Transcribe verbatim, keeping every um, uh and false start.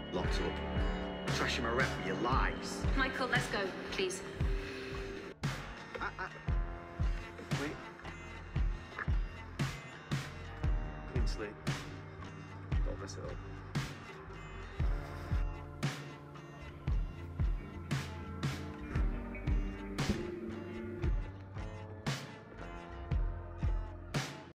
Locked up. Trashing my rep with your lies. Michael, let's go, please. Ah, ah. Wait. Clean slate. Don't mess it up.